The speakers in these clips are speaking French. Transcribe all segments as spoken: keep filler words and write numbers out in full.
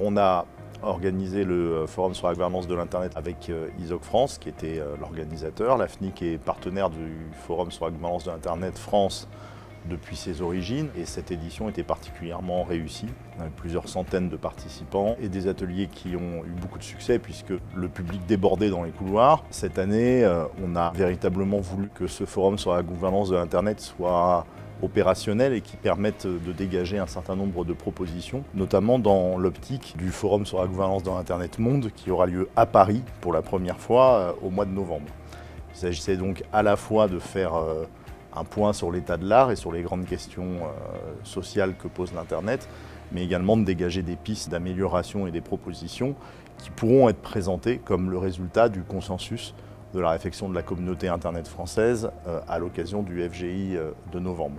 On a organisé le forum sur la gouvernance de l'Internet avec I S O C France, qui était l'organisateur. La F N I C est partenaire du forum sur la gouvernance de l'Internet France depuis ses origines, et cette édition était particulièrement réussie, avec plusieurs centaines de participants et des ateliers qui ont eu beaucoup de succès puisque le public débordait dans les couloirs. Cette année, on a véritablement voulu que ce forum sur la gouvernance de l'Internet soit opérationnel et qui permette de dégager un certain nombre de propositions, notamment dans l'optique du forum sur la gouvernance de l'Internet Monde qui aura lieu à Paris pour la première fois au mois de novembre. Il s'agissait donc à la fois de faire un point sur l'état de l'art et sur les grandes questions sociales que pose l'Internet, mais également de dégager des pistes d'amélioration et des propositions qui pourront être présentées comme le résultat du consensus de la réflexion de la communauté Internet française à l'occasion du F G I de novembre.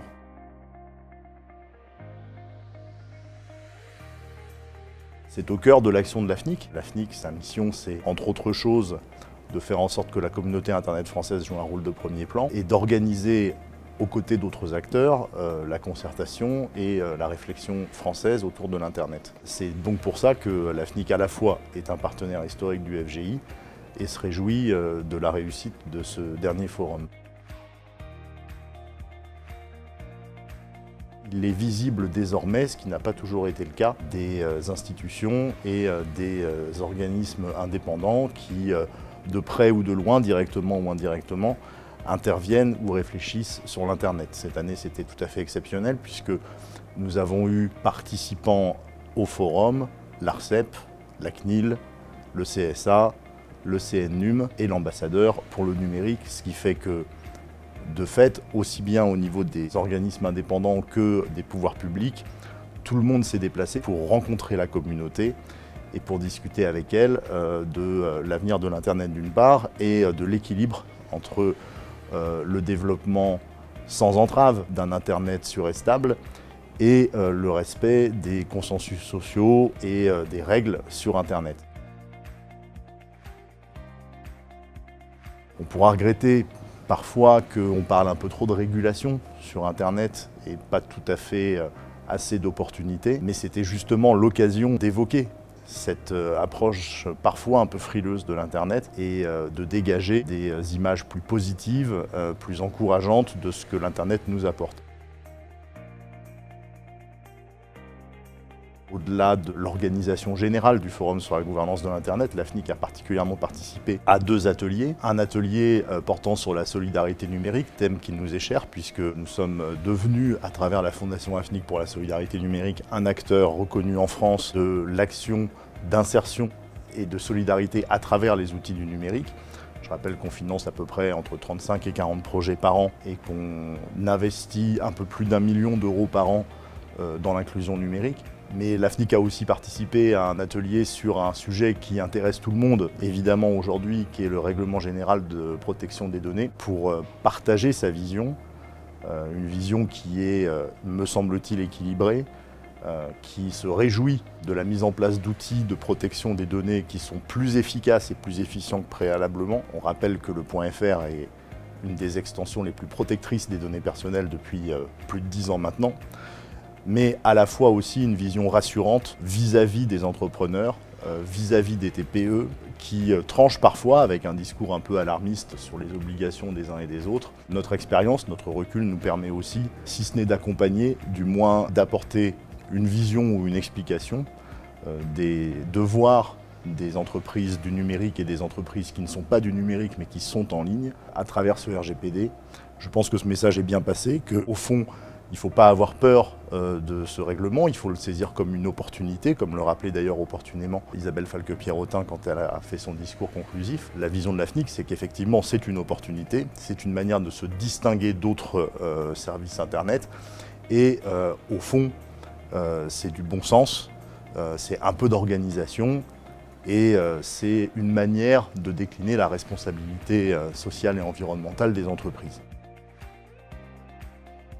C'est au cœur de l'action de la F N I C. La F N I C, sa mission, c'est entre autres choses de faire en sorte que la communauté Internet française joue un rôle de premier plan et d'organiser aux côtés d'autres acteurs euh, la concertation et euh, la réflexion française autour de l'Internet. C'est donc pour ça que la F N I C à la fois est un partenaire historique du F G I et se réjouit euh, de la réussite de ce dernier forum. Il est visible désormais, ce qui n'a pas toujours été le cas, des euh, institutions et euh, des euh, organismes indépendants qui, euh, de près ou de loin, directement ou indirectement, interviennent ou réfléchissent sur l'Internet. Cette année, c'était tout à fait exceptionnel puisque nous avons eu participants au forum, l'ARCEP, la C N I L, le C S A, le C N N U M et l'ambassadeur pour le numérique, ce qui fait que, de fait, aussi bien au niveau des organismes indépendants que des pouvoirs publics, tout le monde s'est déplacé pour rencontrer la communauté et pour discuter avec elle euh, de euh, l'avenir de l'Internet d'une part et euh, de l'équilibre entre euh, le développement sans entrave d'un Internet sûr et stable et euh, le respect des consensus sociaux et euh, des règles sur Internet. On pourra regretter parfois qu'on parle un peu trop de régulation sur Internet et pas tout à fait assez d'opportunités, mais c'était justement l'occasion d'évoquer cette approche parfois un peu frileuse de l'Internet et de dégager des images plus positives, plus encourageantes de ce que l'Internet nous apporte. Au-delà de l'organisation générale du forum sur la gouvernance de l'Internet, la F N I C a particulièrement participé à deux ateliers. Un atelier portant sur la solidarité numérique, thème qui nous est cher puisque nous sommes devenus, à travers la Fondation F N I C pour la solidarité numérique, un acteur reconnu en France de l'action d'insertion et de solidarité à travers les outils du numérique. Je rappelle qu'on finance à peu près entre trente-cinq et quarante projets par an et qu'on investit un peu plus d'un million d'euros par an dans l'inclusion numérique. Mais la F N I C a aussi participé à un atelier sur un sujet qui intéresse tout le monde, évidemment aujourd'hui, qui est le règlement général de protection des données, pour partager sa vision, une vision qui est, me semble-t-il, équilibrée, qui se réjouit de la mise en place d'outils de protection des données qui sont plus efficaces et plus efficients que préalablement. On rappelle que le .fr est une des extensions les plus protectrices des données personnelles depuis plus de dix ans maintenant, mais à la fois aussi une vision rassurante vis-à-vis des entrepreneurs, vis-à-vis des T P E, qui tranchent parfois avec un discours un peu alarmiste sur les obligations des uns et des autres. Notre expérience, notre recul nous permet aussi, si ce n'est d'accompagner, du moins d'apporter une vision ou une explication euh, des devoirs des entreprises du numérique et des entreprises qui ne sont pas du numérique mais qui sont en ligne à travers ce R G P D. Je pense que ce message est bien passé, qu'au fond, il ne faut pas avoir peur euh, de ce règlement, il faut le saisir comme une opportunité, comme le rappelait d'ailleurs opportunément Isabelle Falque-Pierrotin quand elle a fait son discours conclusif. La vision de la F N I C, c'est qu'effectivement c'est une opportunité, c'est une manière de se distinguer d'autres euh, services Internet et euh, au fond, euh, c'est du bon sens, euh, c'est un peu d'organisation et euh, c'est une manière de décliner la responsabilité euh, sociale et environnementale des entreprises.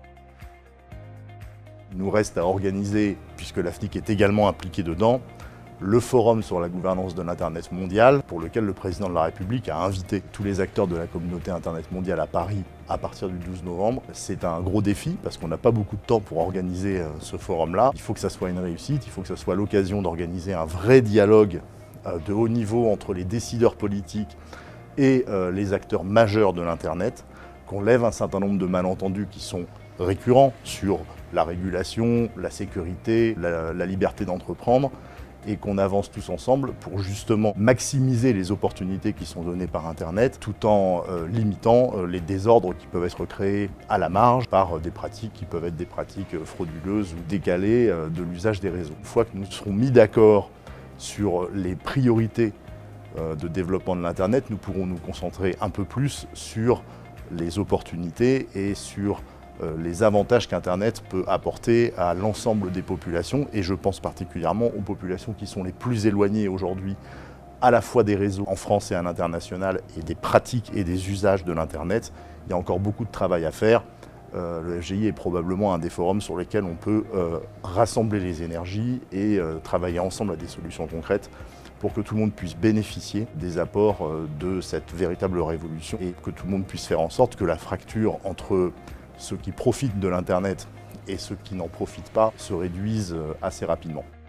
Il nous reste à organiser, puisque la F N I C est également impliquée dedans, le forum sur la gouvernance de l'Internet mondial, pour lequel le président de la République a invité tous les acteurs de la communauté Internet mondiale à Paris à partir du douze novembre. C'est un gros défi parce qu'on n'a pas beaucoup de temps pour organiser ce forum-là. Il faut que ça soit une réussite, il faut que ça soit l'occasion d'organiser un vrai dialogue de haut niveau entre les décideurs politiques et les acteurs majeurs de l'Internet, qu'on lève un certain nombre de malentendus qui sont récurrents sur la régulation, la sécurité, la, la liberté d'entreprendre, et qu'on avance tous ensemble pour justement maximiser les opportunités qui sont données par Internet, tout en euh, limitant euh, les désordres qui peuvent être créés à la marge par euh, des pratiques qui peuvent être des pratiques euh, frauduleuses ou décalées euh, de l'usage des réseaux. Une fois que nous serons mis d'accord sur les priorités euh, de développement de l'Internet, nous pourrons nous concentrer un peu plus sur les opportunités et sur les avantages qu'Internet peut apporter à l'ensemble des populations, et je pense particulièrement aux populations qui sont les plus éloignées aujourd'hui à la fois des réseaux en France et à l'international et des pratiques et des usages de l'Internet. Il y a encore beaucoup de travail à faire. Euh, le F G I est probablement un des forums sur lesquels on peut euh, rassembler les énergies et euh, travailler ensemble à des solutions concrètes pour que tout le monde puisse bénéficier des apports euh, de cette véritable révolution et que tout le monde puisse faire en sorte que la fracture entre ceux qui profitent de l'Internet et ceux qui n'en profitent pas se réduisent assez rapidement.